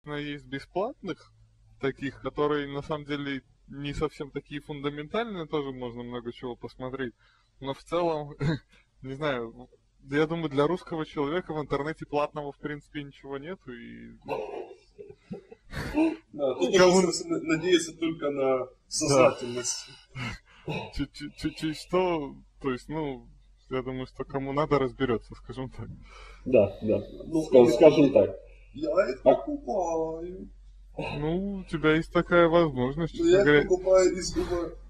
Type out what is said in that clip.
естественно, есть бесплатных, таких, которые на самом деле не совсем такие фундаментальные, тоже можно много чего посмотреть. Но в целом, не знаю, я думаю, для русского человека в интернете платного, в принципе, ничего нету. И... Да, тут нужно надеяться только на сознательность. Чуть что, то есть, ну, я думаю, что кому надо, разберется, скажем так. Да. Скажем так. Я это покупаю. Ну, у тебя есть такая возможность. Я их покупаю из